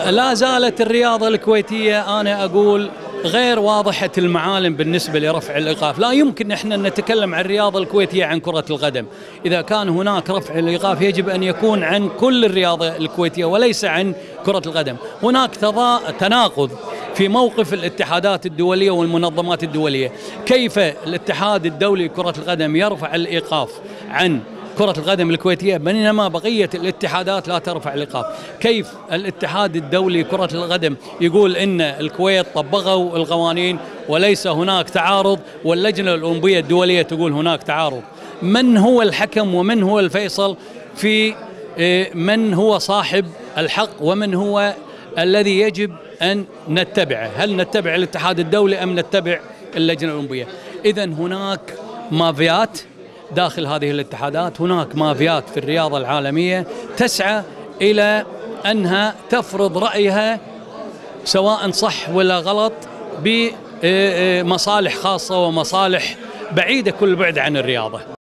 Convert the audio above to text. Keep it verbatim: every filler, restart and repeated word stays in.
لا زالت الرياضة الكويتية أنا أقول غير واضحة المعالم بالنسبة لرفع الإيقاف. لا يمكن إحنا نتكلم عن الرياضة الكويتية عن كرة القدم. إذا كان هناك رفع الإيقاف يجب أن يكون عن كل الرياضة الكويتية وليس عن كرة القدم. هناك تناقض في موقف الاتحادات الدولية والمنظمات الدولية. كيف الاتحاد الدولي لكرة القدم يرفع الإيقاف عن كرة القدم الكويتية بينما بقية الاتحادات لا ترفع الإيقاف؟ كيف الاتحاد الدولي لكرة القدم يقول إن الكويت طبقوا القوانين وليس هناك تعارض، واللجنة الأولمبية الدولية تقول هناك تعارض؟ من هو الحكم ومن هو الفيصل في من هو صاحب الحق ومن هو الذي يجب أن نتبعه؟ هل نتبع الاتحاد الدولي أم نتبع اللجنة الأولمبية؟ إذن هناك مافيات داخل هذه الاتحادات، هناك مافيات في الرياضة العالمية تسعى إلى أنها تفرض رأيها سواء صح ولا غلط بمصالح خاصة ومصالح بعيدة كل بعد عن الرياضة.